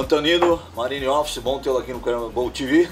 Antonino, Marine Office, bom tê-lo aqui no canal Gol TV.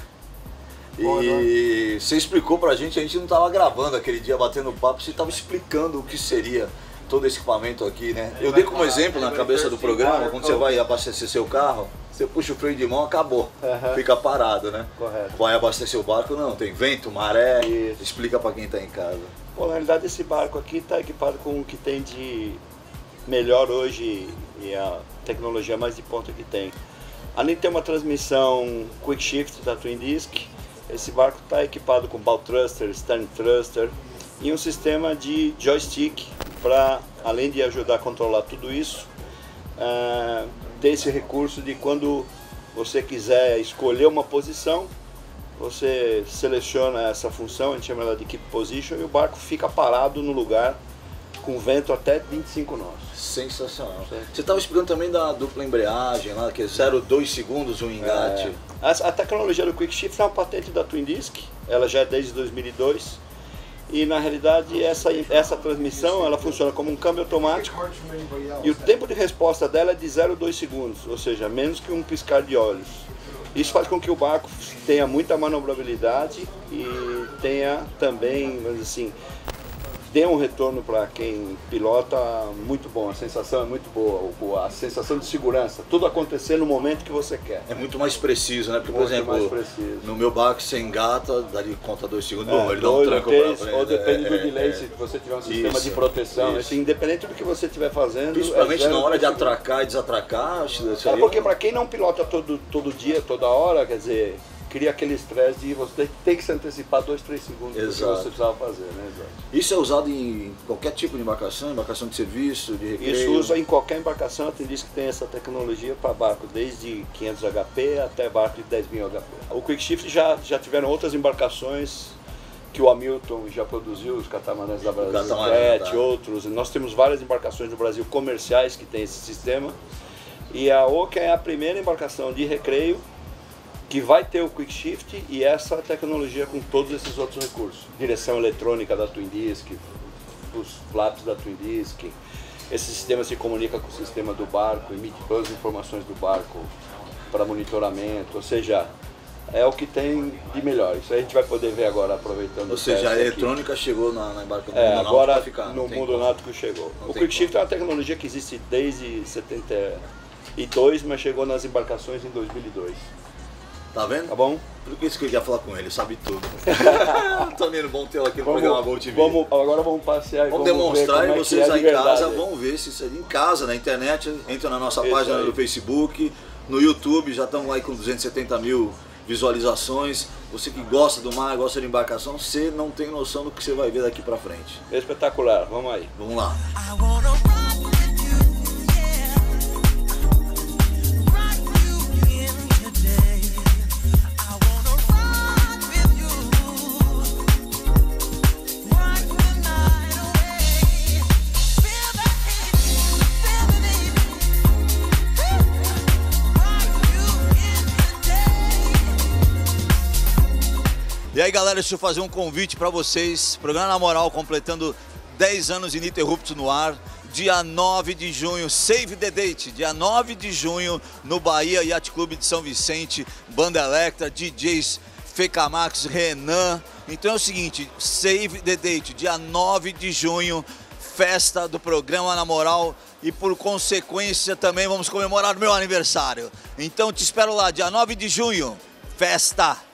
E você explicou pra gente, a gente não estava gravando aquele dia, batendo papo, você estava explicando o que seria todo esse equipamento aqui, né? Eu dei como exemplo na cabeça do programa, quando você vai abastecer seu carro, você puxa o freio de mão, acabou, fica parado, né? Correto. Vai abastecer o barco, não, tem vento, maré, explica pra quem tá em casa. Bom, na realidade esse barco aqui está equipado com o que tem de melhor hoje e a tecnologia mais de ponta que tem. Além de ter uma transmissão Quick Shift da Twin Disc, esse barco está equipado com bow thruster, stern thruster e um sistema de joystick para, além de ajudar a controlar tudo isso, ter esse recurso de quando você quiser escolher uma posição, você seleciona essa função, a gente chama ela de Keep Position, e o barco fica parado no lugar com vento até 25 nós. Sensacional. Você estava explicando também da dupla embreagem lá, que é 0,2 segundos o engate. A tecnologia do Quick Shift é uma patente da Twin Disc, ela já é desde 2002. E na realidade essa transmissão ela funciona como um câmbio automático e o tempo de resposta dela é de 0,2 segundos, ou seja, menos que um piscar de olhos. Isso faz com que o barco tenha muita manobrabilidade e tenha também, vamos dizer assim, dê um retorno para quem pilota muito bom, a sensação é muito boa, a sensação de segurança, tudo acontecer no momento que você quer. É muito mais preciso, né? Porque, por exemplo, no meu barco você engata, dá de conta 2 segundos, ele dá um tranco pra frente. Ou depende do delay, se você tiver um sistema de proteção, assim, independente do que você estiver fazendo. Principalmente na hora de atracar e desatracar. Porque para quem não pilota todo dia, toda hora, quer dizer, cria aquele estresse de você ter que se antecipar 2, 3 segundos do que você precisava fazer, né? Exato. Isso é usado em qualquer tipo de embarcação de serviço, de recreio? Isso usa em qualquer embarcação, tem diz que tem essa tecnologia para barco, desde 500 HP até barco de 10.000 HP. O Quick Shift já tiveram outras embarcações que o Hamilton já produziu, os catamarãs da Brasil, outros. Nós temos várias embarcações no Brasil comerciais que tem esse sistema. E a Oca é a primeira embarcação de recreio que vai ter o Quick Shift e essa tecnologia com todos esses outros recursos. Direção eletrônica da Twin Disc, os flaps da Twin Disc. Esse sistema se comunica com o sistema do barco, emite todas as informações do barco para monitoramento, ou seja, é o que tem de melhor. Isso a gente vai poder ver agora aproveitando. Ou seja, a eletrônica chegou na embarcação do mundo agora náutico no mundo náutico chegou. O Quick Shift é uma tecnologia que existe desde 72, mas chegou nas embarcações em 2002. Tá vendo? Tá bom? Por isso que eu ia falar com ele, sabe tudo. Antonino, bom tê-lo aqui no programa Gol TV. Agora vamos passear e vamos demonstrar e vocês aí em casa vão ver se isso é em casa, na internet. Entra na nossa página do Facebook, no YouTube, já estamos aí com 270 mil visualizações. Você que gosta do mar, gosta de embarcação, você não tem noção do que você vai ver daqui pra frente. Espetacular, vamos aí. Vamos lá. E aí galera, deixa eu fazer um convite para vocês, programa Na Moral completando 10 anos ininterruptos no ar, dia 9 de junho, save the date, dia 9 de junho no Bahia Yacht Clube de São Vicente, Banda Electra, DJs Fecamax, Renan. Então é o seguinte, save the date, dia 9 de junho, festa do programa Na Moral e por consequência também vamos comemorar o meu aniversário. Então te espero lá, dia 9 de junho, festa!